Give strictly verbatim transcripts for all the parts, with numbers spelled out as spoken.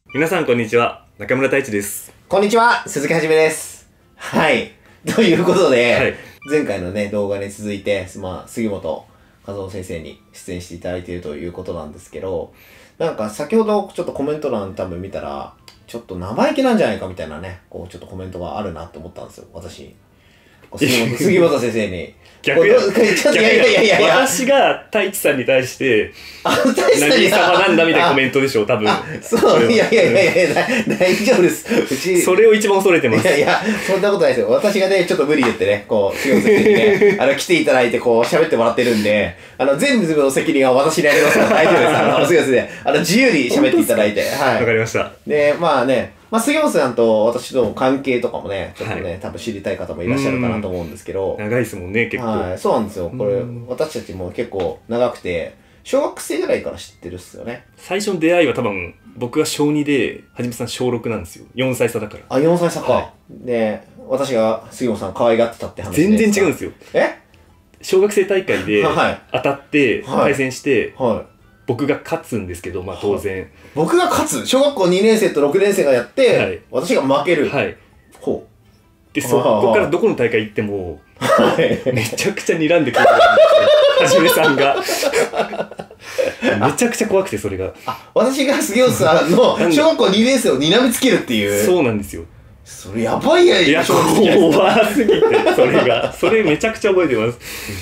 皆さんこんにちは、中村太一です。 こんにちは、鈴木はじめです。はい。ということで、 はい、 前回のね、動画に続いて、まあ、杉本和夫先生に出演していただいているということなんですけど、なんか先ほどちょっとコメント欄多分見たら、ちょっと生意気なんじゃないかみたいなね、こうちょっとコメントがあるなって思ったんですよ、私。杉本杉本先生に。 逆や。 ちょっといやいやいやいやいや。 私が太一さんに対して、 あ、太一さんに。 何様なんだみたいなコメントでしょう、多分。 そう、いやいやいやいや、大丈夫です。うち。 それを一番恐れてます。 いやいや、そんなことないですよ。私がね、ちょっと無理言ってね、こう、杉本先生にね、あの、来ていただいて、こう、喋ってもらってるんで、あの、全部の責任は私にありますから、大丈夫です。あの、杉本先生、あの、自由に喋っていただいて。はい。 わかりました。 で、まあね、まあ、杉本さんと私との関係とかもね、ちょっとね、はい、多分知りたい方もいらっしゃるかなと思うんですけど。 長いですもんね、結構。 はい、そうなんですよ。これ、私たちも結構長くて、小学生ぐらいから知ってるっすよね。 最初の出会いは多分、僕が小にで、はじめさん小ろくなんですよ。よんさい差だから。 あ、よんさい差か。 はい、 で、私が杉本さん可愛がってたって話で。 全然違うんですよ。 え小学生大会で当たって、対戦して、 はいはい、 僕が勝つんですけど、まあ当然。 僕が勝つ小学校にねん生とろくねん生がやって、はい、私が負ける。 はい。 ほう。で、そこからどこの大会行っても、はい、めちゃくちゃ睨んでくるんですよ。はじめさんが。めちゃくちゃ怖くて、それが。 あ、私が杉本さんの小学校にねん生を睨みつけるっていう。 そうなんですよ。 それやばいやん。 いや、怖すぎて、それが。それめちゃくちゃ覚えてます。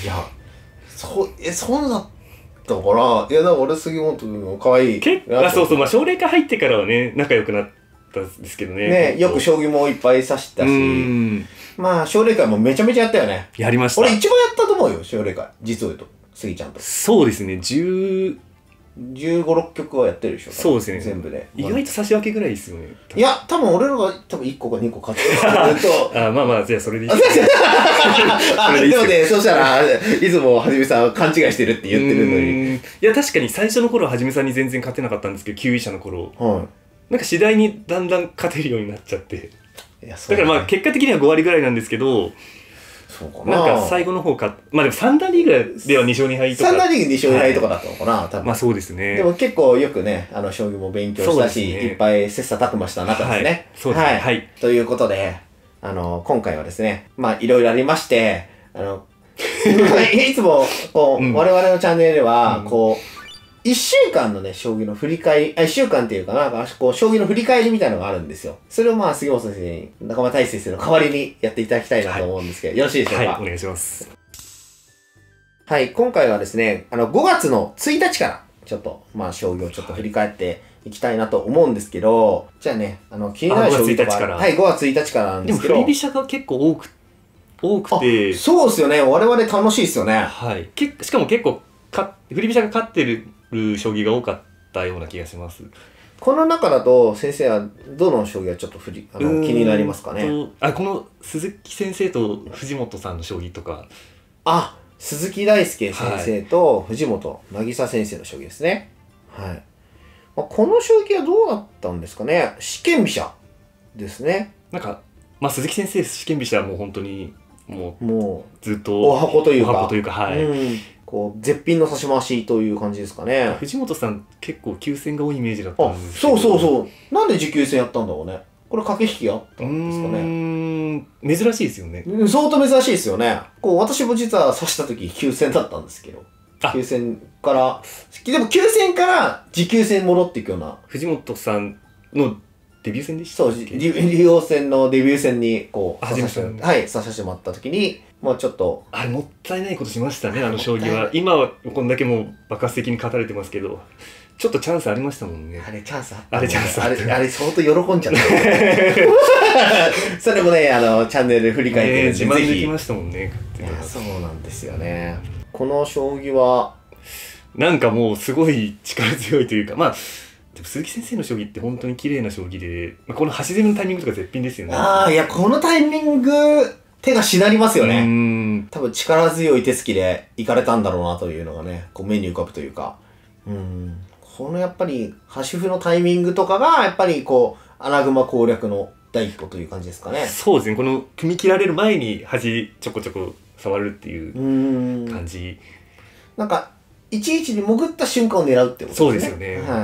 いや、そ、え、そんな、だから、いや、だから俺、杉本君も可愛い。 結構、あ、そうそう、まあ、奨励会入ってからはね、仲良くなったんですけどね。 ね、よく将棋もいっぱい指したし、まあ、奨励会もめちゃめちゃやったよね。 やりました。 俺一番やったと思うよ、奨励会。実を言うと。杉ちゃんと。 そうですね、じゅう、 じゅうご、ろっきょくはやってるでしょ。 そうですね。 全部で。 意外と差し分けぐらいですよね。 いや、多分俺らが多分いっこかにこ勝ってると。 あ、まあまあ、じゃあそれでいい。 でもね、そしたら、いつもはじめさん勘違いしてるって言ってるのに。 いや、確かに最初の頃ははじめさんに全然勝てなかったんですけど、きゅういしゃの頃。はい。なんか次第にだんだん勝てるようになっちゃって。いや、そうだからまあ、結果的にはごわりぐらいなんですけど、そうかな。なんか最後の方か、まあでもさん段リーグではにしょうにはいとか。 さん段リーグにしょうにはいとかだったのかな、多分。 まあそうですね。 でも結構よくね、あの、将棋も勉強したし、いっぱい切磋琢磨した中ですね。 そうですね。はい。 ということで、あの、今回はですね、まあいろいろありまして、あの、いつも、こう、我々のチャンネルでは、こう、一週間のね、将棋の振り返り、あ、一週間っていうかな、なんか、こう、将棋の振り返りみたいなのがあるんですよ。それをまあ、杉本先生に、中村太一先生の代わりにやっていただきたいなと思うんですけど、はい、よろしいでしょうか。 はい、お願いします。 はい、今回はですね、あの、ごがつのついたちから、ちょっと、まあ、将棋をちょっと振り返っていきたいなと思うんですけど、じゃあね、あの、気になる将棋とか、はい、ごがつついたちからなんですけど。 でも、振り飛車が結構多く、多くて。 そうですよね、我々楽しいですよね。 はい。けしかも結構、か振り飛車が勝ってる将棋が多かったような気がします。 この中だと先生はどの将棋がちょっと振りあの気になりますかね。 あ、この鈴木先生と藤本さんの将棋とか。 あ、鈴木大輔先生と藤本渚先生の将棋ですね。はい。まあ、この将棋はどうだったんですかね。四間飛車ですね。 なんか、まあ鈴木先生四間飛車はもう本当にもうもうずっとお箱というか、 お箱というか、はい。うんこう絶品の指し回しという感じですかね。 藤本さん結構急戦が多いイメージだったんですけど。あ、そうそうそう。なんで持久戦やったんだろうね。これ駆け引きあったんですかね。うーん、珍しいですよね。 相当珍しいですよね。こう私も実は指した時急戦だったんですけど。急戦から、でも急戦から持久戦戻っていくような。 藤本さんのデビュー戦でしたっけ？そう、竜王戦のデビュー戦にこう、はい、指させてもらった時に、もうちょっと。 あれ、もったいないことしましたね、あの将棋は。今はこんだけもう爆発的に勝たれてますけど、ちょっとチャンスありましたもんね。 あれ、チャンスあった、 ね。あれ、チャンスあった。 あれ、あれ相当喜んじゃった。それもね、あの、チャンネルで振り返ってるんで、 自慢できましたもんね。 いや、そうなんですよね。この将棋は、 なんかもうすごい力強いというか、まあ、でも鈴木先生の将棋って本当に綺麗な将棋で、まあ、この端攻めのタイミングとか絶品ですよね。 ああ、いや、このタイミング、手がしなりますよね。うん多分力強い手つきでいかれたんだろうなというのがね、こう目に浮かぶというか。うんこのやっぱり端歩のタイミングとかが、やっぱりこう、穴熊攻略の第一歩という感じですかね。 そうですね。この組み切られる前に端ちょこちょこ触るっていう感じ。 なんか、いちいちに潜った瞬間を狙うってことですね。 そうですよね。 はいはい。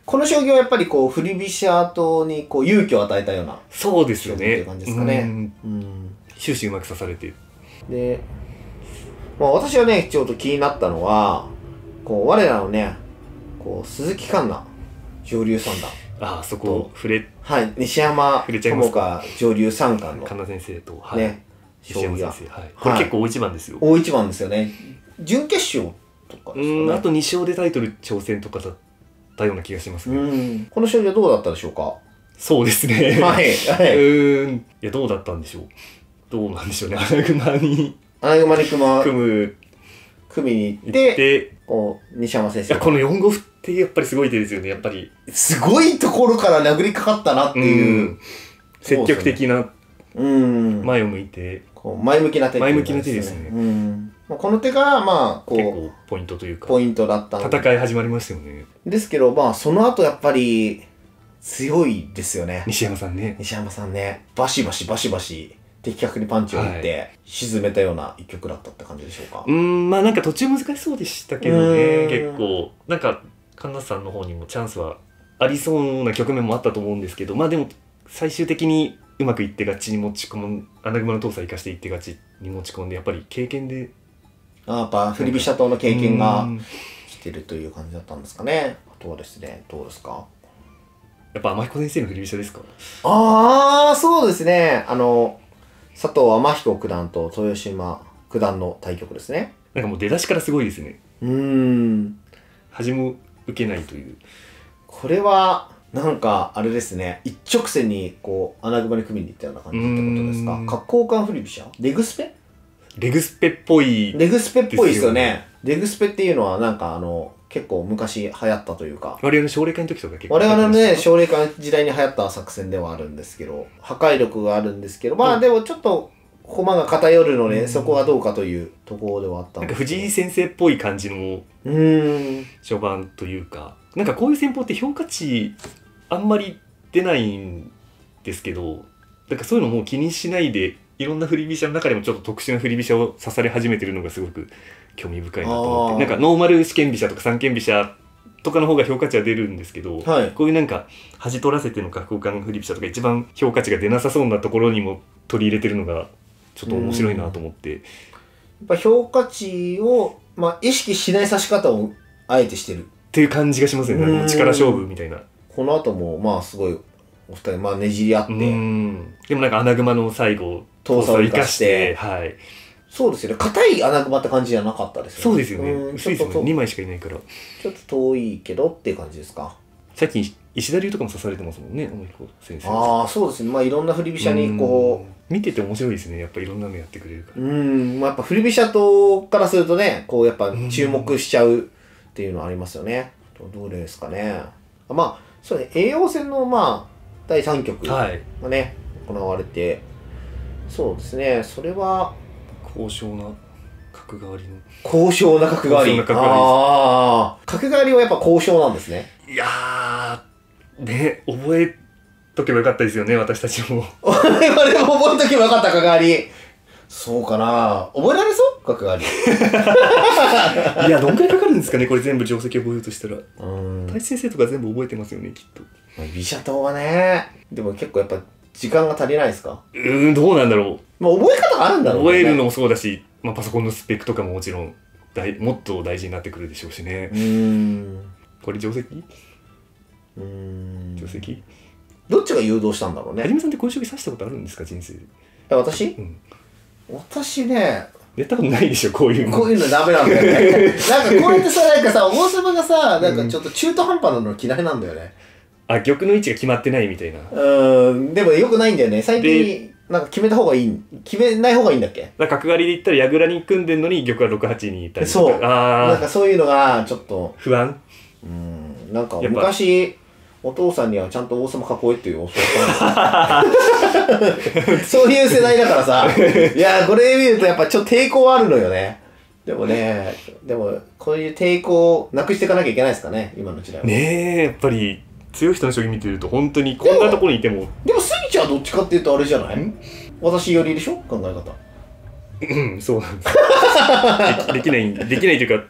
この将棋はやっぱりこう振り飛車党にこう勇気を与えたようなそうですよね。 っていう感じですかね。 うん、終始うまく指されて。 で、まあ、私はねちょっと気になったのはこう我らのねこう鈴木環奈女流三段。 ああ、そこ触れはい西山智香女流三冠の環奈先生と、 はい、ね西山先生、はい、これ結構大一番ですよ。 大一番ですよね。準決勝とかですかね。 うん、あとに勝でタイトル挑戦とかだったような気がしますね。 うんこの将棋はどうだったでしょうか。 そうですね。 はい、はい、 うんいやどうだったんでしょう。どうなんでしょうね。穴熊に穴熊に熊組む組みに行ってでこう西山先生。 いやこのよんご歩ってやっぱりすごい手ですよね。やっぱりすごいところから殴りかかったなっていう、うん、 積極的な前を向いてこう前向きな手、 ね、前向きな手ですね。 うんこの手がまあこう結構ポイントというかポイントだったので戦い始まりましたよね。 ですけどまあその後やっぱり強いですよね。 西山さんね。 西山さんねバシバシバシバシ的確にパンチを打って、はい、沈めたような一局だったって感じでしょうか。 うんまあなんか途中難しそうでしたけどね。結構なんか環奈さんの方にもチャンスはありそうな局面もあったと思うんですけど、まあでも最終的にうまくいって勝ちに持ち込む穴熊の闘争を生かしていって勝ちに持ち込んでやっぱり経験であやっぱ振り飛車党の経験が来てるという感じだったんですかね。あとはですねどうですか。 やっぱ天彦先生の振り飛車ですか。 ああそうですね。あの佐藤天彦九段と豊島九段の対局ですね。 なんかもう出だしからすごいですね。 うーん恥も受けないという。 これはなんかあれですね一直線にこう穴熊に組みに行ったような感じってことですか。角交換振り飛車レグスペレグスペっぽいレグスペっぽいですよね。レグスペっていうのはなんかあの結構昔流行ったというか我々の奨励会の時とか結構我々のね奨励会の時代に流行った作戦ではあるんですけど破壊力があるんですけどまあでもちょっと駒が偏るので、ね、そこはどうかというところではあったんですけどなんか藤井先生っぽい感じの序盤というかなんかこういう戦法って評価値あんまり出ないんですけどなんかそういうのもう気にしないでいろんな振り飛車の中でもちょっと特殊な振り飛車を指され始めてるのがすごく興味深いなと思ってなんかノーマル四間飛車とか三間飛車とかの方が評価値は出るんですけど、はい、こういうなんか端取らせての角交換振り飛車とか一番評価値が出なさそうなところにも取り入れてるのがちょっと面白いなと思って。 やっぱ評価値を、まあ、意識しない指し方をあえてしてるっていう感じがしますよね。力勝負みたいな。 この後もまあすごいお二人まあねじり合ってうんでもなんか穴熊の最後闘争を生かしてはいそうですよね硬い穴熊って感じじゃなかったですよね。 そうですよね。薄いですもんにまいしかいないからちょっと遠いけどっていう感じですか。 最近石田流とかも指されてますもんね天彦先生。 ああそうですね。まあいろんな振り飛車にこう見てて面白いですね。やっぱいろんなのやってくれるからうんまあやっぱ振り飛車党からするとねこうやっぱ注目しちゃうっていうのはありますよね。どうですかね。まあそうね叡王戦のまあだいさん局がね、はい、行われてそうですねそれは高尚な角換わりの高尚な角換わりああ角換わりはやっぱ高尚なんですね。 いやーね覚えとけばよかったですよね私たちも我々も覚えとけばよかった角換わりそうかな覚えられそう角換わりいやどんくらいかかるんですかねこれ全部定石覚えようとしたら。太一先生とか全部覚えてますよねきっと。 飛車党はねでも結構やっぱ時間が足りないですか。 うーんどうなんだろう。まあ覚え方があるんだろうね。 覚えるのもそうだし、まあ、パソコンのスペックとかももちろん大もっと大事になってくるでしょうしね。うーんこれ定石うーん定石どっちが誘導したんだろうね。 はじめさんってこういう将棋指したことあるんですか人生で。 え私、うん、私ねやったことないでしょこういうの。 こういうのダメなんだよねなんかこうやってさなんかさ王様がさなんかちょっと中途半端なの嫌いなんだよね。 あ玉の位置が決まってないみたいな。 うんでもよくないんだよね最近。なんか決めた方がいい決めない方がいいんだっけ。 だから角換わりで言ったら矢倉に組んでんのに玉はろくはちにいたりとか。 そうあなんかそういうのがちょっと不安。 うんなんか昔お父さんにはちゃんと王様囲えっていう教わったんですよそういう世代だからさいやこれ見るとやっぱちょっと抵抗あるのよね。でもねでもこういう抵抗をなくしていかなきゃいけないですかね今の時代は。 ねえやっぱり強い人の将棋見てると本当にこんなところにいてもでもスギちゃんはどっちかっていうとあれじゃない私よりでしょ考え方。 うんそうなんですで, できないできないというか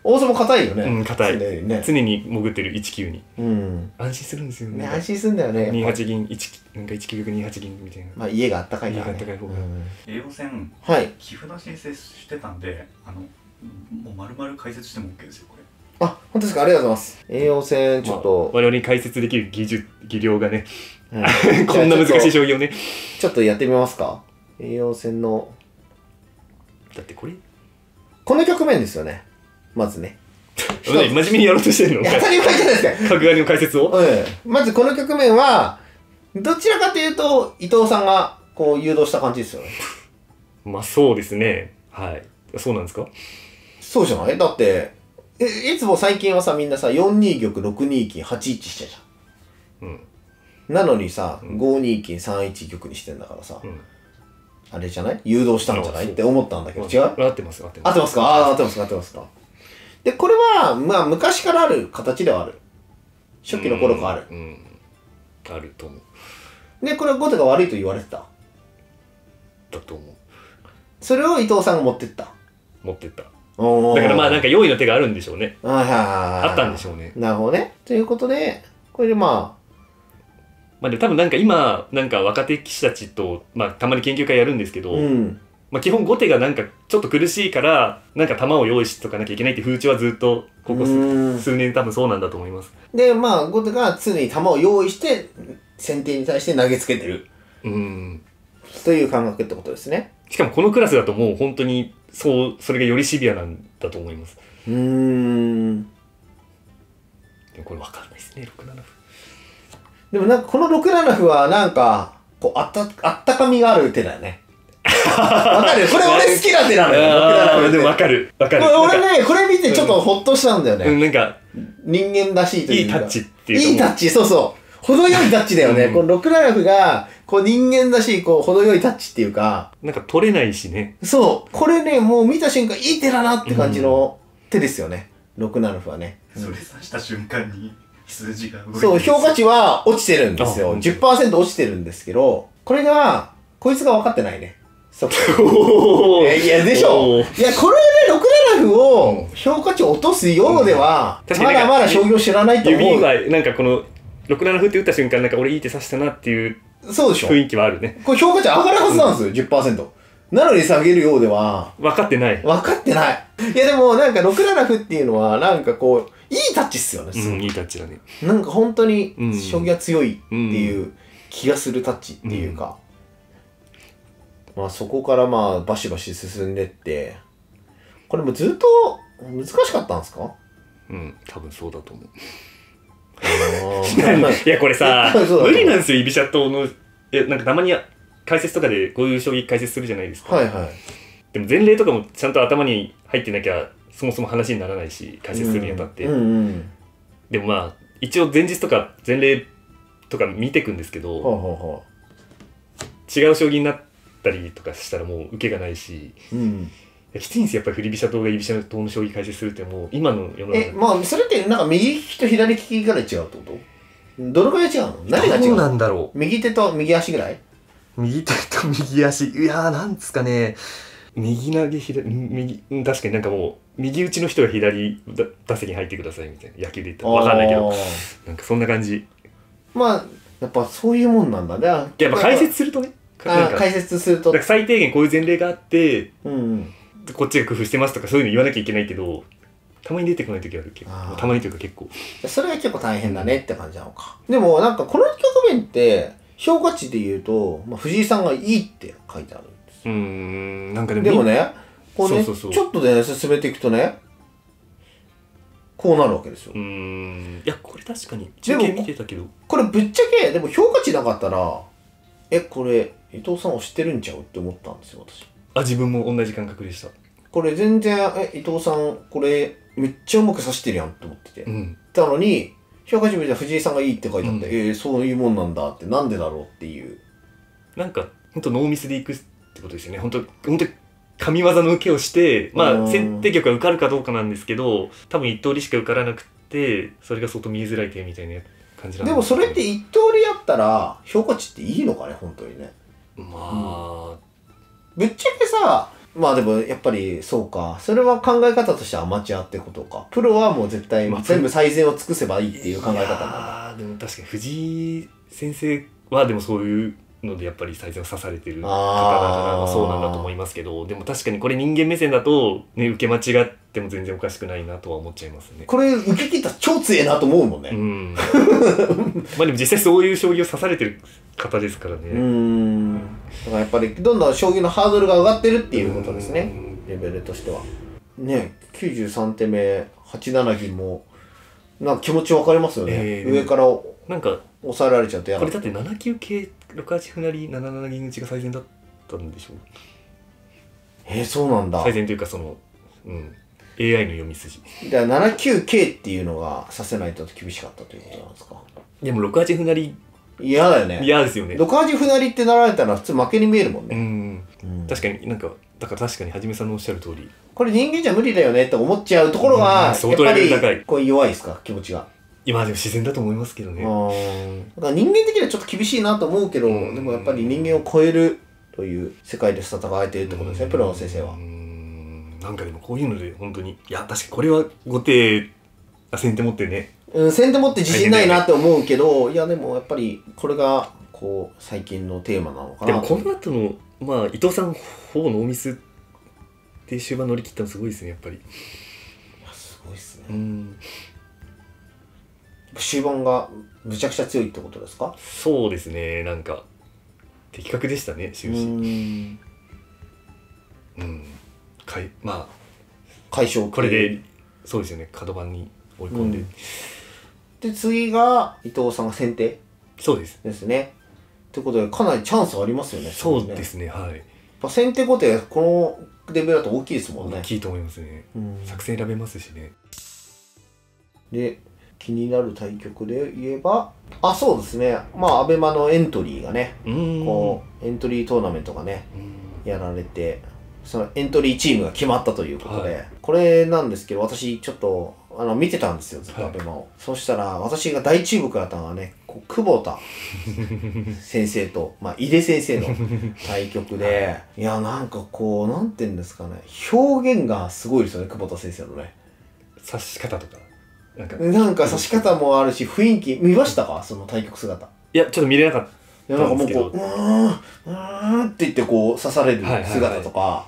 王様硬いよね。 うん、硬い。 常にね。 常に潜ってるいちきゅうに。 うん。 安心するんですよね。 ね、安心するんだよね。 にはち銀、いち、なんかいちきゅう玉にはち銀みたいな。 まあ家があったかいからね。 家があったかい方が。 栄養戦、 はい。 寄付の申請してたんで、あの、もう丸々解説しても OK ですよ、これ。 あ、本当ですか。ありがとうございます。栄養戦、ちょっと、 まあ、我々に解説できる技術、技量がね、はい、こんな難しい将棋をね。 ちょっとやってみますか。栄養戦の。 だってこれこの局面ですよね。まずね。 真面目にやろうとしてるの？ 当たり前じゃないですか。 角刈りの解説を、 うん、まずこの局面は、どちらかというと、伊藤さんがこう誘導した感じですよね。まあそうですね。はい。そうなんですか？ そうじゃない？だって、えいつも最近はさ、みんなさ、よんに玉、ろくに金、はちいちしてじゃん。うん。なのにさ、うん、ごに金、さんいち玉にしてんだからさ、うん、あれじゃない？誘導したんじゃないって思ったんだけど、違う？ 合ってます、合ってます。 合ってますか？ああ、合ってますか、合ってますか。で、これは、まあ、昔からある形ではある。初期の頃からある。 うん、うん。あると思う。で、これは後手が悪いと言われてた。 だと思う。 それを伊藤さんが持ってった。 持ってった。だからまあ、なんか用意の手があるんでしょうね。 はいはいはい。 あったんでしょうね。 なるほどね。ということで、これでまあ、 まあでも多分なんか今、なんか若手棋士たちと、まあたまに研究会やるんですけど、うん、まあ基本後手がなんかちょっと苦しいから、なんか弾を用意しとかなきゃいけないって風潮はずっと、ここ数年多分そうなんだと思います。 で、まあ後手が常に弾を用意して、先手に対して投げつけてる。うん。という感覚ってことですね。 しかもこのクラスだともう本当に、そう、それがよりシビアなんだと思います。うーん。でもこれ分かんないですね、ろくなな歩。 でもなんかこのろくなな歩はなんか、こうあった、あったかみがある手だよね。わかる？これ俺好きな手なのよ。ろくなな歩でもわかる。わかる。 俺ね、これ見てちょっとホッとしたんだよね。 うん、なんか、 人間らしいというか。 いいタッチっていうか。 いいタッチ、そうそう。程よいタッチだよね。うん、このろくなな歩が、こう人間らしい、こう、程よいタッチっていうか。 なんか取れないしね。 そう。これね、もう見た瞬間、いい手だなって感じの手ですよね。うん、ろくなな歩はね。 それ指した瞬間に、数字が動いてる。 そう、評価値は落ちてるんですよ。じゅっパーセント 落ちてるんですけど、これが、こいつが分かってないね。そこ。いや、いや、でしょ。いや、これでろくなな歩を評価値を落とすようでは、うん、まだまだ将棋を知らないと思う。 指は、なんかこの、ろくなな歩って打った瞬間、なんか俺いい手指したなっていうそうでしょ雰囲気はあるね。 これ評価値上がるはずなんですよ、うん、じゅっパーセント。なのに下げるようでは。 分かってない。 分かってない。いやでもなんかろくなな歩っていうのは、なんかこう、いいタッチっすよね。 うん、いいタッチだね。 なんか本当に、将棋が強いっていう気がするタッチっていうか。うん、まあそこからまあ、バシバシ進んでって、これもずっと難しかったんですか？ うん、多分そうだと思う。いやこれさ無理なんですよ、居飛車党の。いやなんかたまに解説とかでこういう将棋解説するじゃないですか。 はいはい。 でも前例とかもちゃんと頭に入ってなきゃそもそも話にならないし、解説するにあたって、うんうんうん、でもまあ一応前日とか前例とか見てくんですけど、ほうほうほう、違う将棋になったりとかしたらもう受けがないし、うん、きついんですよやっぱり振り飛車党が居飛車党の将棋解説するってもう今の世の中。 え、まあそれってなんか右利きと左利きぐらい違うってこと？どのくらい違うの？何が違うの？ どうなんだろう。右手と右足ぐらい？ 右手と右足、いやーなんですかね、右投げ左右、確かになんかもう右打ちの人が左打席に入ってくださいみたいな、野球で言ったら分かんないけど、なんかそんな感じ。 まあやっぱそういうもんなんだね。 やっぱ解説するとね、 あ解説すると最低限こういう前例があって、うん、こっちが工夫してますとかそういうの言わなきゃいけないけど、たまに出てこない時あるけど、たまにというか結構それが結構大変だねって感じなのか。でもなんかこの局面って評価値で言うと、まあ、藤井さんがいいって書いてあるんです。うーん、なんかでもでもね、こうね、そうそうそう、ちょっとで、ね、進めていくとね、こうなるわけですよ。うーん、いやこれ確かに中継見てたけど、 これぶっちゃけでも評価値なかったら、えこれ伊藤さんを知ってるんちゃうって思ったんですよ私。 あ、自分も同じ感覚でした。 これ全然え伊藤さんこれめっちゃうまく指してるやんって思ってて、うん、たのに評価値見たら藤井さんがいいって書いてあって、うん、えー、そういうもんなんだってなんでだろうっていう、 なんかほんとノーミスでいくってことですよね。ほんとほんと神業の受けをして、まあ先手玉が受かるかどうかなんですけど、多分一通りしか受からなくて、それが相当見えづらい手みたいな感じなんです。 でもそれって一通りやったら評価値っていいのかね本当にね。まあ、うん、ぶっちゃけさまあでもやっぱりそうか。それは考え方としてはアマチュアってことか。プロはもう絶対全部最善を尽くせばいいっていう考え方なんだ。 ああ、でも確かに藤井先生はでもそういうのでやっぱり最善を指されてる方だからそうなんだと思いますけど、でも確かにこれ人間目線だと、ね、受け間違っても全然おかしくないなとは思っちゃいますね。 これ受け切ったら超強いなと思うもんね。うん。 まあでも実際そういう将棋を指されてる方ですからね。 うん。だからやっぱりどんどん将棋のハードルが上がってるっていうことですね。レベルとしては。ね、きゅうじゅうさんてめはちなな銀もなんか気持ちわかりますよね。えー、上からなんか抑えられちゃってやこれだってななきゅう桂ろくはち歩成ななな銀打ちが最善だったんでしょう。 えー、そうなんだ。 最善というかその、うん、エーアイ の読み筋。 だからななきゅう桂っていうのがさせないと厳しかったということなんですか。 でもろくはち歩成嫌だよね。 嫌ですよね。 ろくはち歩成ってなられたら普通負けに見えるもんね。うん、 うん、確かになんかだから確かにはじめさんのおっしゃる通りこれ人間じゃ無理だよねって思っちゃうところが、うん、やっぱりこう弱いですか、気持ちが。 今でも自然だと思いますけどね。 だから人間的にはちょっと厳しいなと思うけど、でもやっぱり人間を超えるという世界で戦えているってことですね、プロの先生は。うーん、なんかでもこういうので本当に、いや確かにこれは後手先手持ってね、 うん、先手持って自信ないなって思うけど、いやでもやっぱりこれがこう最近のテーマなのかな。 でもこの後のまあ伊藤さんほぼノーミスで終盤乗り切ったのすごいですね、やっぱり。いやすごいですね。 うん、 終盤がむちゃくちゃ強いってことですか？ そうですね、なんか的確でしたね、終始。うん、うん、かいまあ解消これでそうですよね、角番に追い込んで、うん、 で次が伊藤さんが先手そうですですね。ということでかなりチャンスありますよね。 そうですね、はい。やっぱ先手後手このレベルだと大きいですもんね。 大きいと思いますね、うん、作戦選べますしね。 で気になる対局で言えば、あ、そうですね、まあアベマのエントリーがね、こうエントリートーナメントがねやられて、そのエントリーチームが決まったということで、はい、これなんですけど、私ちょっとあの見てたんですよ、ずっとアベマを、はい、そしたら私が大注目だったのはね、こう久保田先生と、まあ、井出先生の対局でいやなんかこうなんていうんですかね、表現がすごいですよね、久保田先生のね指し方とかなんかなんか指し方もあるし、雰囲気見ましたか、その対局姿。 いやちょっと見れなかったんですけど、 いやなんかもうこううーんうーんって言ってこう刺される姿とか、はいはいはい、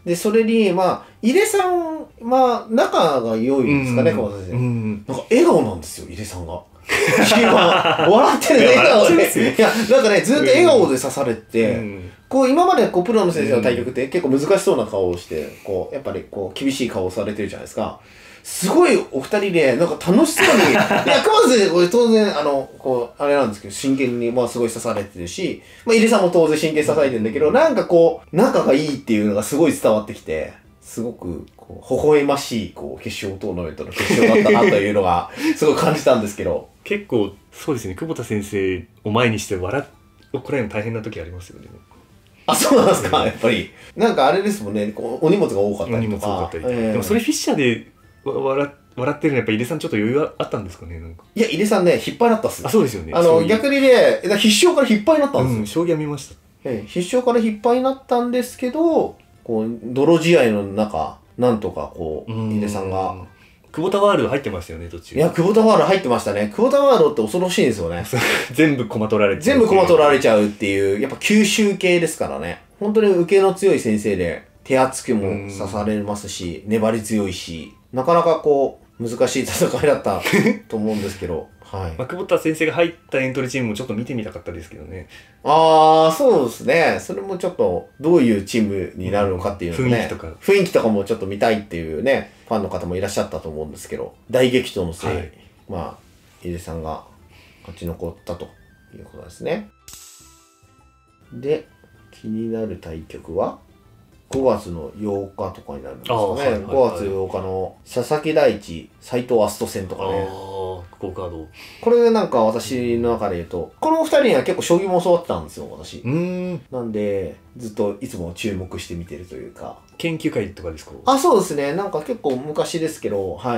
でそれにまあ井出さんまあ仲が良いんですかね、久保田先生。なんか笑顔なんですよ、井出さんが。笑ってる笑顔で、いやなんかねずっと笑顔で刺されて、うん、こう今までこうプロの先生の対局って結構難しそうな顔をしてこうやっぱりこう厳しい顔をされてるじゃないですか。すごいお二人でなんか楽しそうにいや久保田先生これ当然あのこうあれなんですけど真剣にまあすごい刺されてるし、まあ、井出さんも当然真剣に刺されてるんだけど、なんかこう仲がいいっていうのがすごい伝わってきて、すごくこう微笑ましいこう決勝トーナメントの決勝だったなというのがすごい感じたんですけど。 結構そうですね、久保田先生を前にして笑をこらえるの大変な時ありますよね。 あ、そうなんですか、うん、やっぱりなんかあれですもんね、こうお荷物が多かったりとか。お荷物多かったり、えー、でもそれフィッシャーで笑笑ってるのやっぱ井出さんちょっと余裕あったんですかね、なんか。 いや井出さんね引っ張りだったっす。 あ、そうですよね。 あの逆にね必勝から引っ張りになったんですよ、うん、 将棋は見ました。 ええ、必勝から引っ張りになったんですけど、こう泥試合の中なんとかこう井出さんが久保田ワールド入ってましたよね、途中。 いや久保田ワールド入ってましたね。久保田ワールドって恐ろしいんですよね。 全部駒取られちゃう。 全部駒取られちゃうっていう、やっぱ吸収系ですからね。本当に受けの強い先生で手厚くも刺されますし、粘り強いし、なかなかこう難しい戦いだったと思うんですけど、はい。 まあ、久保田先生が入ったエントリーチームもちょっと見てみたかったですけどね。 ああ、そうですね。それもちょっとどういうチームになるのかっていうのね、 雰囲気とか雰囲気とかもちょっと見たいっていうね、ファンの方もいらっしゃったと思うんですけど、大激闘の末、はい、まあ井出さんが勝ち残ったということですね。で、気になる対局はごがつのようかとかになるんですかね。はいはいはい、ごがつようかの佐々木大地、斎藤明日斗戦とかね。 好カード。 これなんか私の中で言うと、このふたりには結構将棋も教わってたんですよ、私。 うーん。 なんで、ずっといつも注目して見てるというか。 研究会とかですか？ あ、そうですね。なんか結構昔ですけど、はい。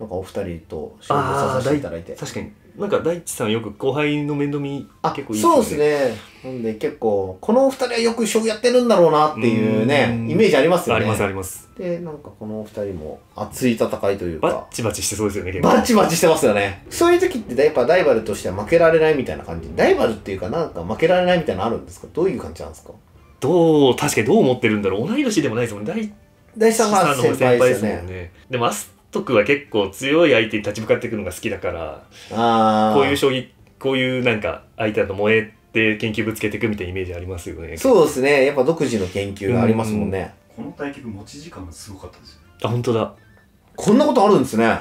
なんかお二人と勝負させていただいて。 確かになんか大地さんよく後輩の面倒見結構いいですね。そうですね。なんで結構このお二人はよく将棋やってるんだろうなっていうねイメージありますよね。 ありますあります。 でなんかこのお二人も熱い戦いというかバッチバチしてそうですよね。 バッチバチしてますよね。そういう時ってやっぱライバルとしては負けられないみたいな感じ。ライバルっていうかなんか負けられないみたいなのあるんですか。どういう感じなんですか。 どう確かにどう思ってるんだろう。同い年でもないですもんね。 大地さんが先輩ですよね。 でもアストクは結構強い相手に立ち向かっていくのが好きだから、あこういう将棋こういうなんか相手だと燃えて研究ぶつけていくみたいなイメージありますよね。 そうですね。やっぱ独自の研究がありますもんね。 この対局持ち時間がすごかったですよ。 あ、本当だ。 こんなことあるんですね。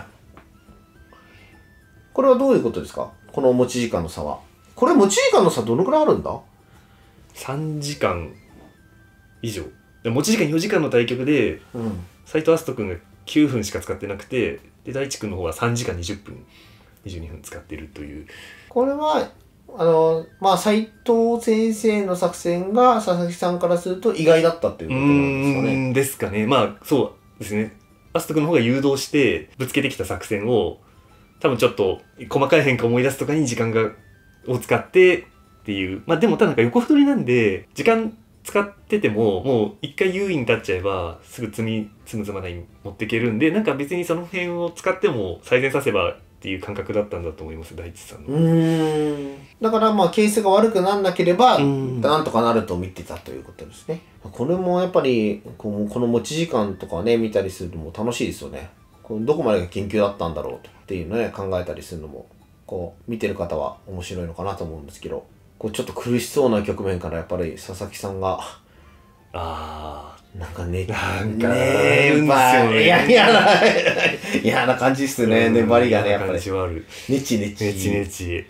これはどういうことですか。この持ち時間の差は。これ持ち時間の差どのくらいあるんだ。 さんじかん以上。持ち時間よじかんの対局で、うん、斉藤篤人君がきゅうふんしか使ってなくて、で大地君の方はさんじかんにじゅっぷんにじゅうにふん使ってるという。 これはあのまあ斉藤先生の作戦が佐々木さんからすると意外だったということなんですかね。 うんですかね。まあそうですね。篤人君の方が誘導してぶつけてきた作戦を多分ちょっと細かい変化を思い出すとかに時間がを使ってっていう。まあでもただなんか横歩取りなんで時間使っててももう一回優位に立っちゃえばすぐ積み積む積まないに持っていけるんで、なんか別にその辺を使っても最善させばっていう感覚だったんだと思います。大地さんの。 うーんだからまあケースが悪くならなければなんとかなると見てたということですね。これもやっぱりこのこの持ち時間とかね見たりするのも楽しいですよね。このどこまでが研究だったんだろうっていうのね考えたりするのもこう見てる方は面白いのかなと思うんですけど、こうちょっと苦しそうな局面からやっぱり佐々木さんがあーなんかねなんかねえばいや嫌な嫌な感じっすね。粘りがねやっぱりネチネチネチネチ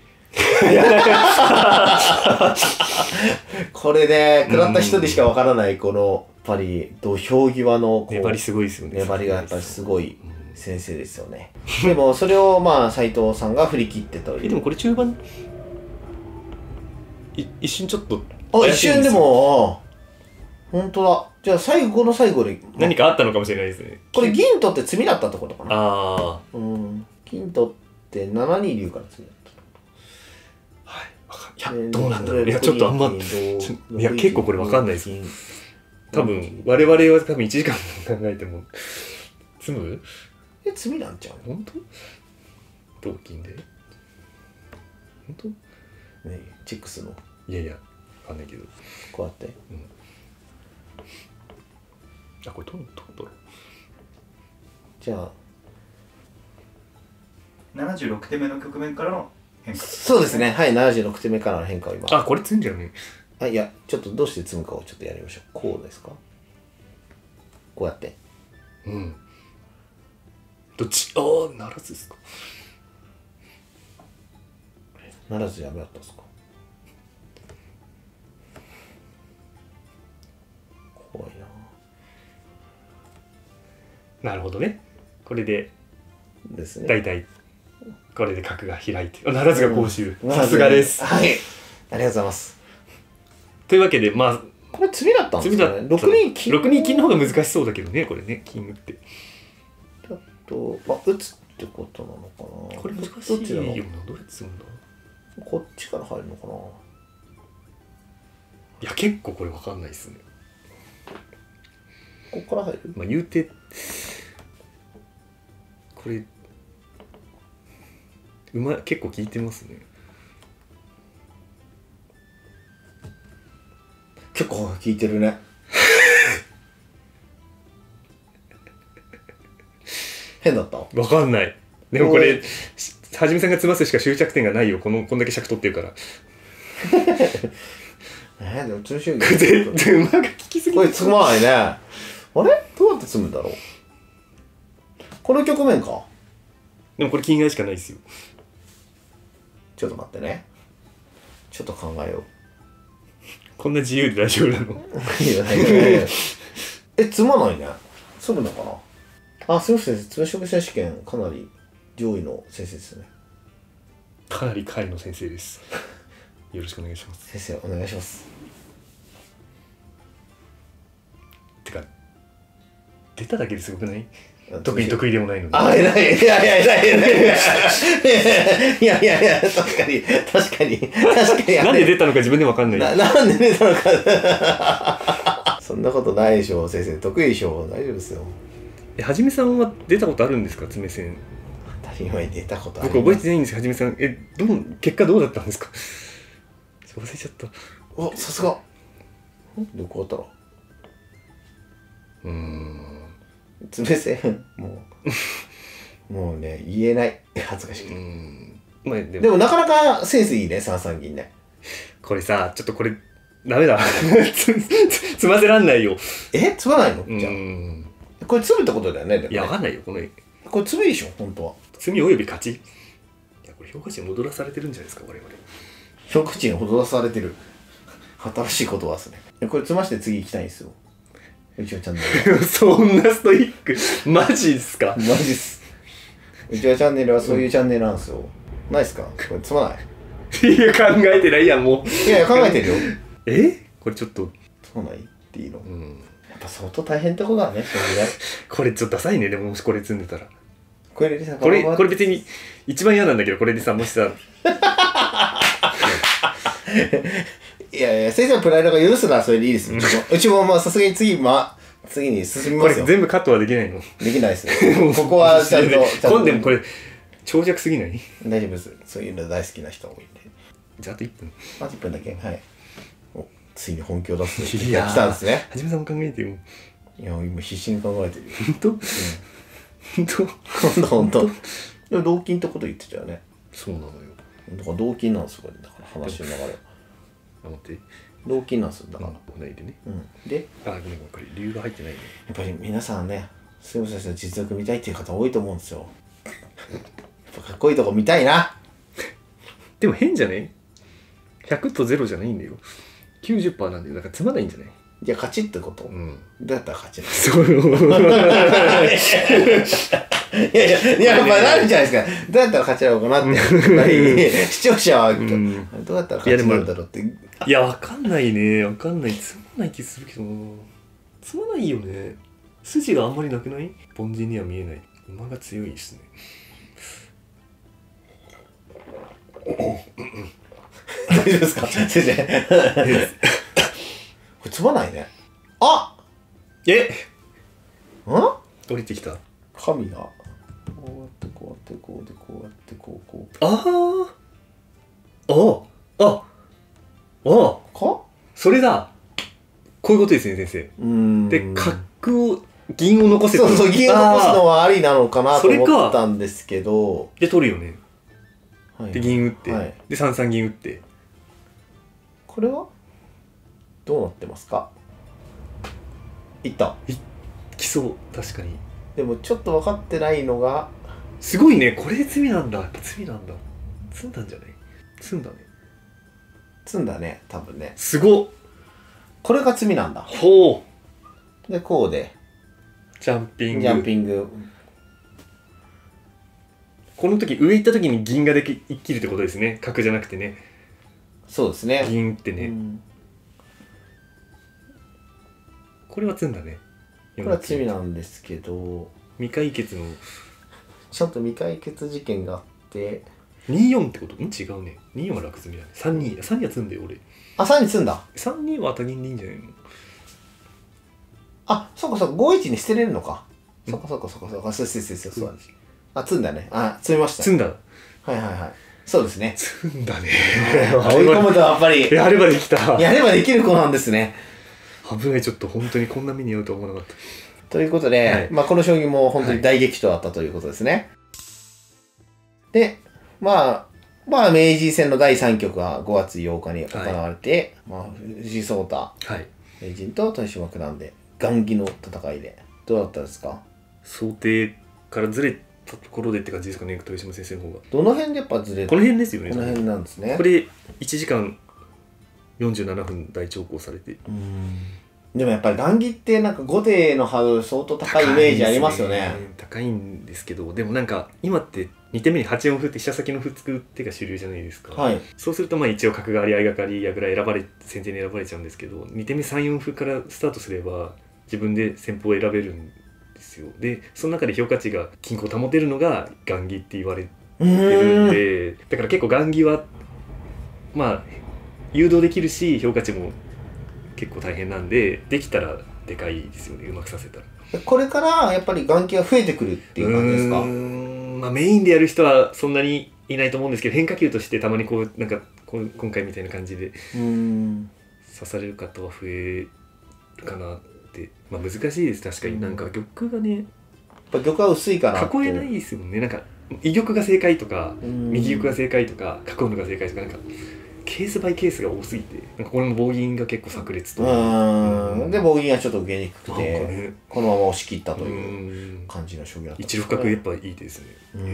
これで食らった人でしかわからないこのやっぱり土俵際の粘りすごいですよね。 粘りがやっぱりすごい先生ですよね。でもそれをまあ斉藤さんが振り切ってという。 えでもこれ中盤い一瞬ちょっとあ一瞬でも本当だ。じゃあ最後の最後で何かあったのかもしれないですね。 これ銀取って詰みだったってことかな。 ああうん銀取ってななに竜から詰みだった。はい。いやどうなんだろう。いやちょっとあんまいや結構これわかんないです。多分我々は多分いちじかん考えても詰む？ え詰みなんちゃう？ 本当？同金で？本当？ ねチェックするの？ いやいやわかんないけど。 こうやって。うん。 あこれどうどうだろう。 じゃあななじゅうろくてめの局面からの変化。 そうですね。はいななじゅうろくてめからの変化を今。 あこれ詰んじゃうね。 あいやちょっとどうして詰むかをちょっとやりましょう。こうですか？こうやって。 うん。どっち？ああならずですか。 ならずやめだったんですか。怖いな。なるほどね。これでですね。 大体これで角が開いて、ならずが甲州。さすがです。 はい。ありがとうございます。 というわけでまあこれ詰みだったんですかね。ろくに金。 ろくに金の方が難しそうだけどねこれね金打って。 ちょっとまあ打つってことなのかな。 これ難しいよな。どうやって詰むんだ。 こっちから入るのかな。 いや結構これ分かんないですね。 ここから入る。 まあ言うてこれうまい結構効いてますね。 結構効いてるね。変だった。 分かんない。でもこれはじめさんが詰ますしか終着点がないよ。このこんだけ尺取ってるから。 えー、でも通信全然馬が効きすぎこれ詰まないね。あれどうやって詰むんだろう。この局面か。 でもこれ金がしかないですよ。 ちょっと待ってね。ちょっと考えよう。 こんな自由で大丈夫なの？ いやないね。え詰まないね。詰むのかな。あすみません。詰職選手権かなり上位の先生ですね。 かなり下位の先生です。よろしくお願いします。 先生お願いします。てか出ただけですごくない？ 特に得意でもないのに。 あ、偉い。いやいや、偉い、偉い。いやいやいや、確かに、確かに、確かに。 なんで出たのか自分でわかんない。 な、なんで出たのか。そんなことないでしょ、先生。得意でしょ。大丈夫ですよ。 え、はじめさんは出たことあるんですか、爪線。 当たり前に出たことある。 僕覚えてないんですよ、はじめさん。え、どう、結果どうだったんですか。忘れちゃった。 お、さすが。どこだったら。 うーん。 爪線、もう、もうね、言えない。恥ずかしくて。 まあ、でも、 でもなかなかセンスいいね、三三銀ね。 これさ、ちょっとこれ、ダメだ。つ、つ、つませらんないよ。 え、つまないのじゃあ。これつむってことだよね、でもね。 いや、わかんないよ、この。 これつむでしょ、本当は。 罪および勝ち。いや、これ評価値に戻らされてるんじゃないですか、我々。 評価値に戻らされてる。新しい言葉ですね。これつまして次行きたいんですよ。うちわチャンネル。 そんなストイック。マジっすか。 マジっす。うちわチャンネルはそういうチャンネルなんですよ。ないっすかこれつまない。 いや、考えてないやん、もう。 いやいや、考えてるよ。 えこれちょっと。 つまないっていいの、 うん、 やっぱ相当大変ってことだね、それね。 これちょっとダサいね、でももしこれ積んでたら。 これでさ、 これ、これ別に一番嫌なんだけど、これでさ、もしさ。 いやいや、先生のプライドが許すならそれでいいですよ。うちもまあさすがに次、ま、次に進みますよ。 これ全部カットはできないの？ できないですよ。ここはちゃんと。 今でもこれ、長尺すぎない？ 大丈夫です。そういうの大好きな人多いんで。 じゃああといっぷん。 あといっぷんだけ。はい。お、ついに本気を出す時が来たんですね。 はじめさんも考えてよ。 いや、今必死に考えてるよ。 ほんと？ほんと？ ほんとほんと。でも同金ってこと言ってたよね。 そうなのよ。 だから同金なんですよ、だから話の流れ。 あ、待って。 同金なんですよ、だから。 ないでね。 うん。で、 あ、ごめんごめん、これ理由が入ってないね。 やっぱり皆さんね、杉本先生の実力見たいっていう方多いと思うんですよ。やっぱかっこいいとこ見たいな。 でも変じゃね？ ひゃく とゼロじゃないんだよ。きゅうじゅっパーセント なんで、だからつまないんじゃない？ じゃあ勝ちってこと？うん。どうやったら勝ちなの？ そう。 いやいや、いややっぱなるじゃないですか。どうやったら勝ちなのかなって。やっぱり視聴者は、うん、どうやったら勝ちなんだろうって。 いや、わかんないね。わかんない。つまない気するけどな。つまないよね。筋があんまりなくない？凡人には見えない。馬が強いですね。 大丈夫ですか先生。これつまないね。あえん降りてきた。 神が。こうやってこうやってこうでこうやってこうこう。 ああああああかそれだ。こういうことですね、先生。 うん。 で、角を、銀を残せと。 そうそう、銀を残すのはありなのかなと思ったんですけど。 で、取るよね。 はい、 で、銀打って。 はい、 で、三三銀打って。 これはどうなってますか？いった。 いきそう、確かに。 でも、ちょっと分かってないのが。 すごいね、これで罪なんだ。やっぱ罪なんだ。積んだんじゃない？積んだね。 積んだね、多分ね。 すごっ。 これが罪なんだ。 ほう。で、こうで。 ジャンピング。 ジャンピング。 この時、上行った時に銀ができ、生きるってことですね。角じゃなくてね。 そうですね。 銀ってね。 うん、 これは積んだね。 これは罪なんですけど。 未解決の。 ちゃんと未解決事件があって。 にじゅうよんってこと？ん違うね。にじゅうよんは楽済みだね。さんに。さんには積んでよ、俺。 あ、さんに積んだ。 さんには赤銀でいいんじゃないの？ あ、そうかそうか、ごいちに捨てれるのか。そうかそうかそうかそうか、そうそうそうそうそう。あ、積んだね。あ、積みました。 積んだ。 はいはいはい。そうですね。 積んだね。 追い込むとやっぱり。 やればできた。 やればできる子なんですね。 危ない、ちょっと本当にこんな目に遭うとは思わなかった。 ということで、はい、まあこの将棋も本当に大激闘だったということですね。はい、で、まあ、まあ明治戦のだいさん局がごがつようかに行われて、はい、まあ藤井聡太名人と豊島九段で雁木の戦いでどうだったですか？ 想定からずれたところでって感じですかね、豊島先生の方が。 どの辺でやっぱずれた？ この辺ですよね。 この辺なんですね。 これいちじかんよんじゅうななふん大長考されて。 うん。でもやっぱり雁木ってなんか後手のハードル相当高いイメージありますよね。 高いんですけど、でもなんか今ってにてんめにはちよん歩って飛車先の歩突く手が主流じゃないですか。 はい、 そうするとまあ一応角換わり相掛かりやぐらい選ばれ先手に選ばれちゃうんですけど、にてんめさんよん歩からスタートすれば自分で戦法を選べるんですですよ。でその中で評価値が均衡を保てるのが雁木って言われてるんで、だから結構雁木はまあ誘導できるし評価値も結構大変なんで、できたらでかいですよね、うまくさせたら。 これからやっぱり雁木が増えてくるっていう感じですか？ うーん、まあ、メインでやる人はそんなにいないと思うんですけど、変化球としてたまにこうなんかこう今回みたいな感じで刺される方は増えるかなって。まあ難しいです、確かに。なんか玉がね、 やっぱ玉が薄いかなって囲えないですよね。なんか居玉が正解とか右玉が正解とか囲うのが正解とか、なんかケースバイケースが多すぎて、なんかこれも棒銀が結構炸裂と、 うん、で棒銀はちょっと受けにくくて、ね、このまま押し切ったという感じの将棋だったんですかね。 一六角やっぱいいですね。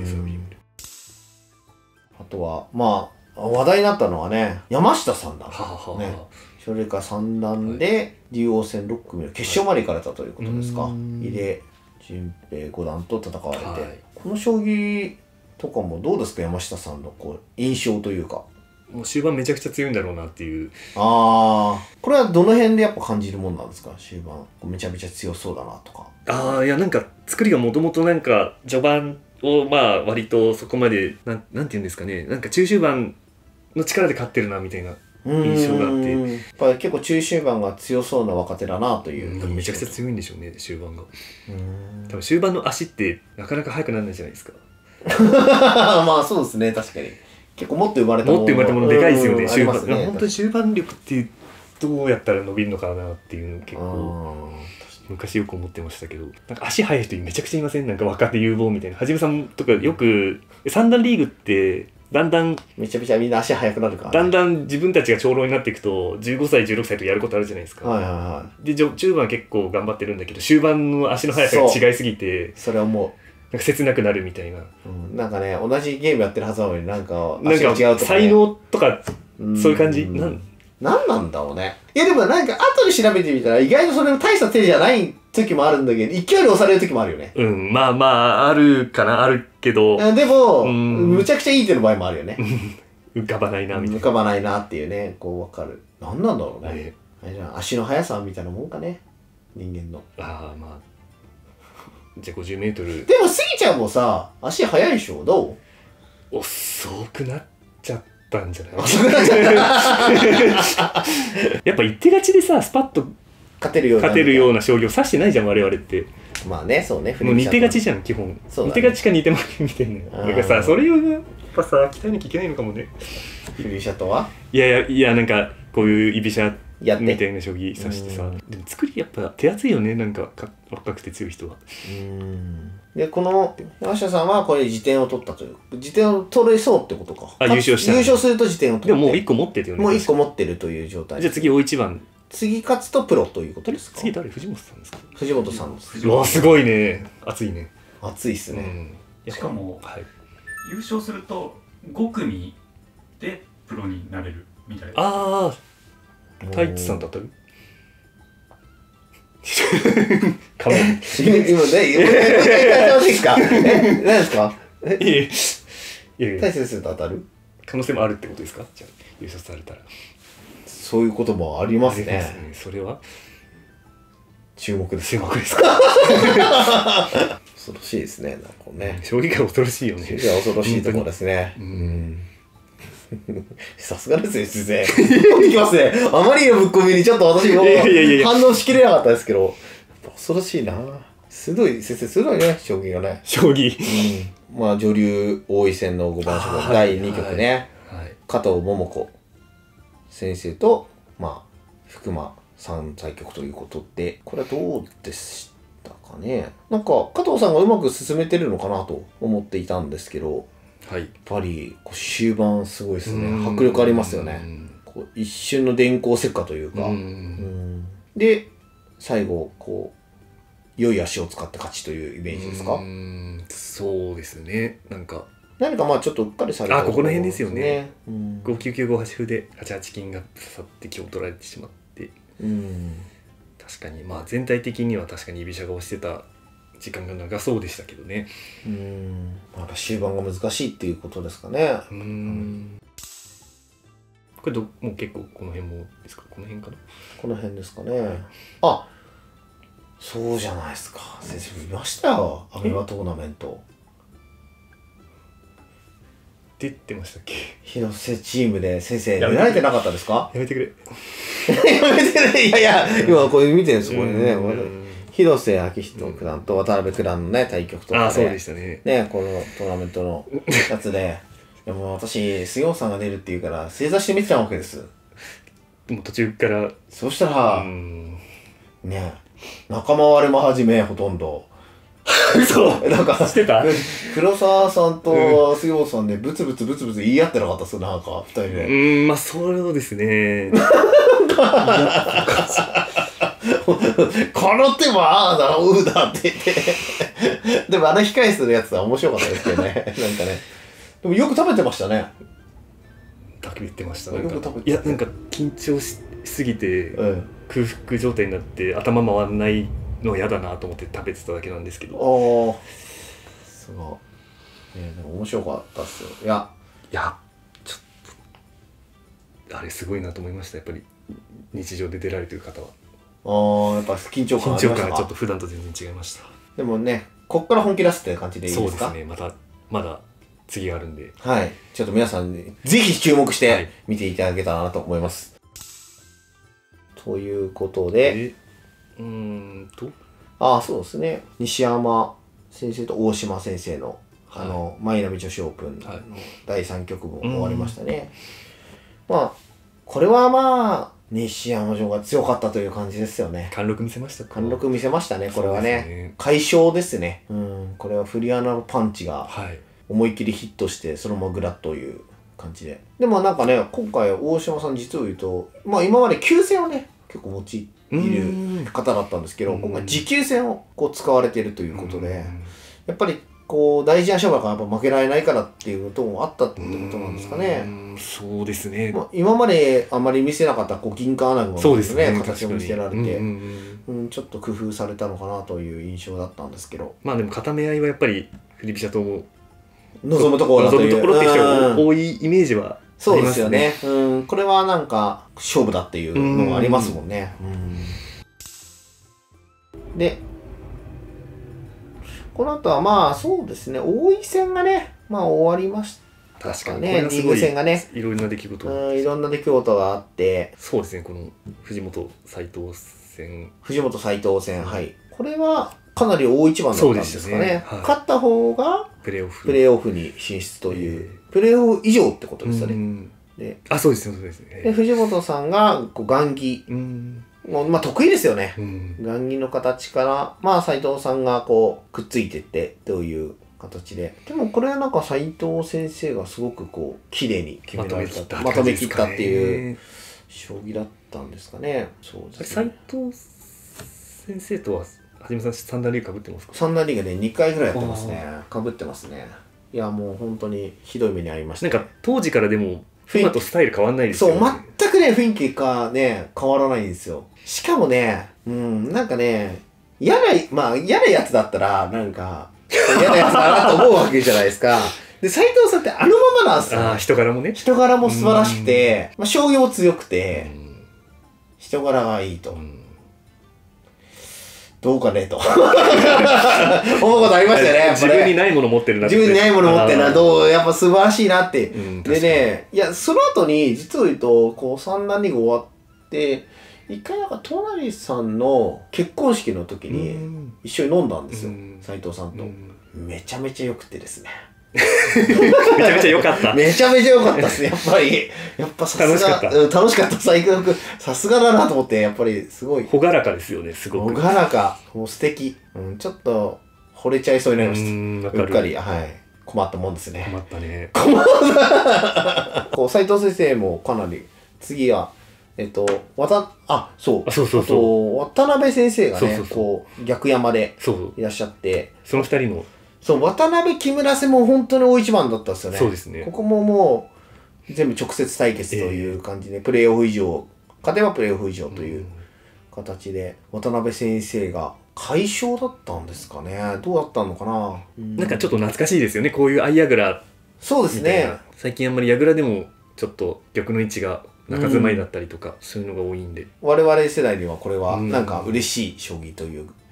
あとはまあ話題になったのはね、山下三段、 はあはあ、 ね、それから三段で竜王戦ろっ組の決勝まで行かれたということですか。井出順平五段と戦われて、はい、この将棋とかもどうですか、山下さんのこう印象というか。 もう終盤めちゃくちゃ強いんだろうなっていう。 ああ、これはどの辺でやっぱ感じるもんなんですか、終盤めちゃめちゃ強そうだなとか。 ああ、いやなんか作りがもともとなんか序盤をまあ割とそこまでなんなんていうんですかね、なんか中終盤の力で勝ってるなみたいな印象があって、やっぱり結構中終盤が強そうな若手だなという。 めちゃくちゃ強いんでしょうね、終盤が。多分終盤の足ってなかなか速くならないじゃないですか。 まあそうですね、確かに。結構持って生まれたもの、 持って生まれたものでかいですよね、終盤。ね、本当に終盤力ってどうやったら伸びるのかなっていうの結構昔よく思ってましたけど、なんか足速い人めちゃくちゃいません？なんか若手有望みたいな。はじめさんとかよく三段リーグってだんだんめちゃめちゃみんな足速くなるから、ね、 だんだん自分たちが長老になっていくとじゅうごさいじゅうろくさいとやることあるじゃないですか。 はいはいはい。 で中盤結構頑張ってるんだけど、終盤の足の速さが違いすぎて、 それはもうなんか切なくなるみたいな、 うん、なんかね、同じゲームやってるはずなのになんか足が違うとか、ね、才能とかそういう感じ。なんなんなんだろうね。いやでもなんか後で調べてみたら意外とそれも大した手じゃない時もあるんだけど、勢いで押される時もあるよね。 うん、まあまああるかな、あるけど、 でもむちゃくちゃいい手の場合もあるよね。 浮かばないなみたいな。 浮かばないなっていうね、こう分かる。なんなんだろうね。ね、あれじゃ足の速さみたいなもんかね、人間の。 ああ、まあじゃあごじゅうメートル。 でもスギちゃんもさ、足速いでしょ。どう？遅くなっちゃったんじゃない？やっぱ一手勝ちでさ、スパッと勝てるような勝てるような将棋を指してないじゃん、我々って。 まあね、そうね。 もう二手勝ちじゃん、基本。そうだね、二手勝ちか二手負けみたいな。なんかさ、それをやっぱさ、鍛えなきゃいけないのかもね。 振り飛車とは？ いやいや、いや、なんかこういう居飛車みたいな将棋指してさ。でも作りやっぱ手厚いよね、なんかか若くて強い人は。 うん。で、この山下さんはこれで次点を取ったという。次点を取れそうってことか。 あ、優勝した。 優勝すると次点を取って。 でももう一個持ってるよね。 もう一個持ってるという状態。 じゃあ次大一番。 次勝つとプロということですか？ 次誰？藤本さんですか？ 藤本さんです。 うわ、すごいね。熱いね。 熱いっすね。 しかも、はい、優勝するとご組でプロになれるみたいです。 ああ、タイツさんだったる？ かも。今ね、今ね、何ですか？え、何ですか？ いやいやいや。 タイツ先生と当たる？ 可能性もあるってことですか？じゃあ優勝されたら。 そういうこともありますね。 すね、それは注目です。 注目ですか？ 恐ろしいですね。なんかね。 将棋界恐ろしいよね。 将棋界恐ろしいところですね。うん。さすがですね、先生。いきますね。あまりのぶっ込みにちょっと私も反応しきれなかったですけど、恐ろしいな。鋭い先生、鋭いね、将棋がね。 将棋。 うん。まあ女流王位戦の五番勝負だいに局ね。加藤桃子先生と、まあ、福間三対局ということで、これはどうでしたかね。なんか、加藤さんがうまく進めてるのかなと思っていたんですけど、 はい、やっぱりこう終盤すごいですね。迫力ありますよね。こう一瞬の電光石火というか。うんうんで、最後、こう、良い足を使って勝ちというイメージですか？ うんそうですね。なんか、 何かまあちょっとうっかりされた、 ね、あ、ここの辺ですよね。 うん、 ごきゅうきゅうごはち歩ではちはち金が刺さって香を取られてしまって、うん、確かにまあ全体的には確かに居飛車が押してた時間が長そうでしたけどね。 うん、まあ終盤が難しいっていうことですかね。 うん、うん、これどもう結構この辺もですか？この辺かな？ この辺ですかね。あ、 そうじゃないですか。先生見ましたよ、アベマトーナメント。 出てましたっけ？ 広瀬チームで先生見られてなかったですか？ やめてくれ。 やめてくれ。いやいや、今これ見てるんですよ、これね。広瀬章人九段と渡辺九段のね、対局とかで。 あ、そうでしたね。 ね、このトーナメントのやつで、いやもう私、杉本さんが出るっていうから、正座して見てたわけです。 でも途中から。 そしたら、ね、仲間割れもはじめ、ほとんど。 そう。 なんか、 してた？ 黒沢さんと杉本さんでブツブツブツブツ言い合ってなかったっすなんか、二人で。 うーん、まあ、そうですね。この手はああだ、うーだって言って。でもあの控え室のやつは面白かったですけどね。なんかね。でもよく食べてましたね。 たく言ってました。なんかよく食べていや、なんか緊張しすぎて、うん、空腹状態になって頭回らないの嫌だなと思って食べてただけなんですけど。 ああ。すごい。ね、でも面白かったっすよ。いや、 いや、ちょっと、あれすごいなと思いました。やっぱり日常で出られてる方は。 ああ、やっぱ緊張感ありましたか？緊張感がちょっと普段と全然違いました。 でもね、こっから本気出すって感じでいいですか？ そうですね。またまだ次があるんで、 はい。ちょっと皆さんにぜひ注目して見ていただけたらなと思います。はい、ということで、 うーんと、 ああそうですね。西山先生と大島先生の、はい、あのマイナビ女子オープンのだいさん局も終わりましたね。まあこれはまあ。西山城が強かったという感じですよね。 貫禄見せました。 貫禄見せましたね、これはね。ね、快勝ですね。うん、これはフリアナのパンチが思いっきりヒットして、そのままグラッという感じで。でもなんかね、今回大島さん実を言うと、まあ今まで急戦をね、結構用いる方だったんですけど、今回持久戦をこう使われているということで、やっぱりこう大事な勝負だからやっぱ負けられないからっていうこともあったってことなんですかね。 そうですね。 まあ、今まであまり見せなかったこう銀貨穴熊のね、ね形を見せられて、うんうん、ちょっと工夫されたのかなという印象だったんですけど。 まあでも固め合いはやっぱり振り飛車と望むところだという。 望むところって人が多いイメージはありますね。 そうですよね。うん、これはなんか勝負だっていうのがありますもんね。うん、で、この後はまあそうですね、王位戦がね、まあ終わりました。 確かにね、リーグ戦がね、 いろんな出来事、 うん、いろんな出来事があって、 そうですね、この藤本斉藤戦、 藤本斉藤戦、はい、これはかなり大一番だったんですかね。ね、はい、勝った方がプレーオフ、 プレーオフに進出という、えー、プレーオフ以上ってことですよね。 で、あ、そうですそうですね。 で藤本さんがこう雁木、もうまあ得意ですよね。雁木の形からまあ斉藤さんがこうくっついてってという形で、でもこれはなんか斉藤先生がすごくこう綺麗に決められた、まとめきったっていう将棋だったんですかね。そうですね。 斉藤先生とははじめさん三段リーグ被ってますか？ 三段リーグでにかいぐらいやってますね。被ってますね。いやもう本当にひどい目に遭いました、 ね。なんか当時からでも今とスタイル変わんないですよね。 そう、全くね雰囲気がね変わらないんですよ。しかもね、うんなんかね嫌なまあ嫌なやつだったらなんか。嫌なやつだなと思うわけじゃないですか。で、斉藤さんってあのままなんですよ、ね。 ああ、人柄もね。 人柄も素晴らしくて、まあ、将棋も強くて、人柄がいいと。どうかねと。思うことありましたよね、やっぱね。 自分にないもの持ってるなって。 自分にないもの持ってるな、どう、やっぱ素晴らしいなって。でね、いや、その後に、実を言うと、こう、三段リーグ終わって、一回なんか、隣さんの結婚式の時に、一緒に飲んだんですよ、斉藤さんと。めちゃめちゃ良くてですね。 めちゃめちゃ良かった。 めちゃめちゃ良かったですね、やっぱり。やっぱさすが。楽しかった。うん、楽しかった、最高。さすがだなと思って、やっぱりすごい。 朗らかですよね、すごく。 朗らか。もう素敵。うん、ちょっと、惚れちゃいそうになりました。うん、わかる。うっかり、はい。困ったもんですね。 困ったね。 困った。こう、斉藤先生もかなり、次は、えっと、わた、あ、そう。 あ、そうそうそう。 渡辺先生がね、そうそうそうこう、逆山でいらっしゃって、 その二人の、 そう、渡辺木村戦も本当に大一番だったんですよね。 そうですね。 ここももう、全部直接対決という感じで、えー、プレーオフ以上、勝てばプレーオフ以上という形で、うん、渡辺先生が快勝だったんですかね。どうだったのかな、 うん、なんかちょっと懐かしいですよね、こういう相矢倉。 そうですね。 最近あんまり矢倉でも、ちょっと玉の位置が、中住まいだったりとか、うん、そういうのが多いんで、 我々世代にはこれはなんか嬉しい将棋という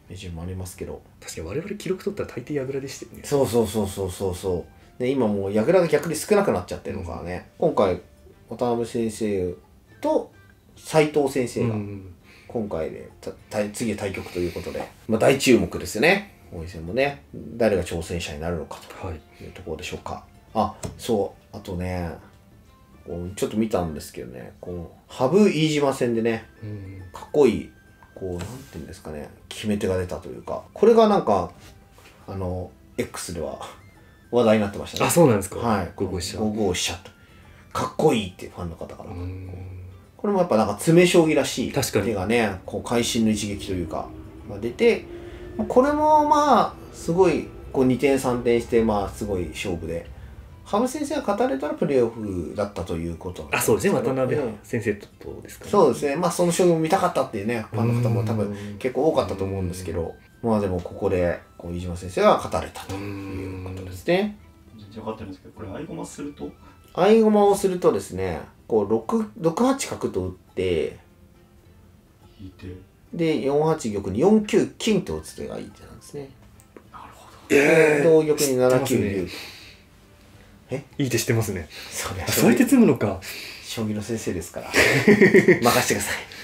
名人もありますけど、 確かに我々記録取ったら大抵矢倉でしたよね。 そうそうそうそうそうそう。で今もう矢倉が逆に少なくなっちゃってるのからね、うん、今回渡辺先生と斉藤先生が今回で次対局ということで、まあ、大注目ですよね。王位戦もね、誰が挑戦者になるのかというところでしょうか。はい、あ、そうあとね、ちょっと見たんですけどね、この羽生飯島戦でね、うん、かっこいいこうなんていうんですかね、決め手が出たというか、これがなんかあの X では話題になってましたね。 あ、そうなんですか。 はい。 ごご飛車。 ごご飛車とかっこいいっていうファンの方から。これもやっぱなんか詰将棋らしい手がね、こう会心の一撃というか、まあ、出て、これもまあすごいこうにてんさんてんしてまあすごい勝負で、羽生先生が勝たれたらプレーオフだったということなんです、ね、あ、そうですね。渡辺先生とですかね。 そうですね。まあその将棋も見たかったっていうね、ファンの方も多分結構多かったと思うんですけど、まあでもここでこう飯島先生が勝たれたということですね。 全然分かってるんですけど、これ合駒すると合駒をするとですね、こう 6, 6八角と打って引いて、 でよんはち玉によんきゅう金と打つ手がいい手なんですね。 なるほど。 えー、同玉にななきゅう竜。 え、いい手してますね。 そりゃそうやって詰むのか。 将棋の先生ですから任せてください。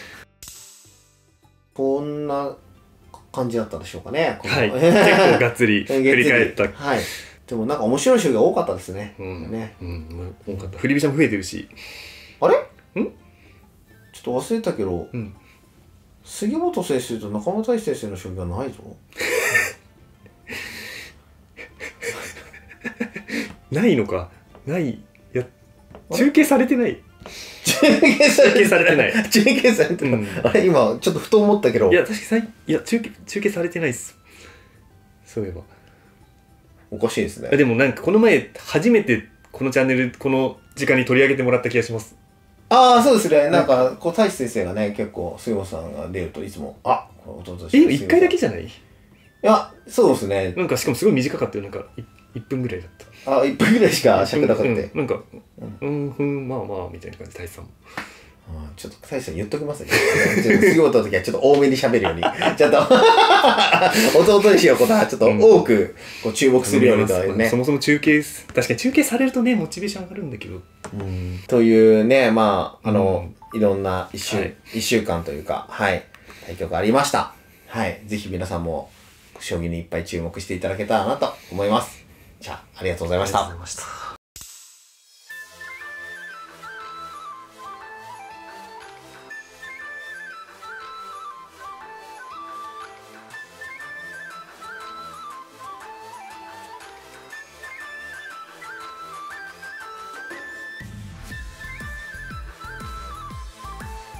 こんな感じだったでしょうかね。 はい、結構がっつり振り返った。 はい。でもなんか面白い将棋が多かったですね。 うん、 ね、 うん、多かった。振り飛車も増えてるし。 あれ？ ん？ ちょっと忘れたけど、うん、杉本先生と中村太地先生の将棋がないぞ。 ないのか。ない。いや、中継されてない。 中継されてない。中継されてない。うん、あれ今ちょっとふと思ったけど。 いや確かさいいや中継中継されてないっす。そういえば。 おかしいですね。 でもなんかこの前初めてこのチャンネルこの時間に取り上げてもらった気がします。 ああそうですね。なんかこう太地先生がね結構杉本さんが出るといつもあこれ弟え一回だけじゃない？いやそうですね。 なんかしかもすごい短かったよ。なんかいっぷんぐらいだった。 あ、いっぷんぐらいしか尺なかった。うん、 なんか、うん、ふん、まあまあ、みたいな感じで、太一さんも。 あちょっと太一さん言っときますね。杉本の時はちょっと多めに喋るように。ちょっと、弟にしようことはちょっと多くこう注目するようにとね、 うん。そもそも中継、確かに中継されるとね、モチベーション上がるんだけど。 うん、というね、まあ、あの、うん、いろんな一週、はい、一週間というか、はい、対局ありました。はい、ぜひ皆さんも、将棋にいっぱい注目していただけたらなと思います。じゃあ、ありがとうございました。 ありがとうございました。